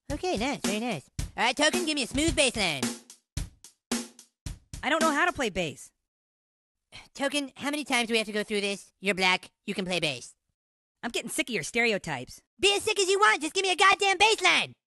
Okay, nice, very nice. All right, Token, give me a smooth bass line. I don't know how to play bass. Token, how many times do we have to go through this? You're black, you can play bass. I'm getting sick of your stereotypes. Be as sick as you want, just give me a goddamn bass line!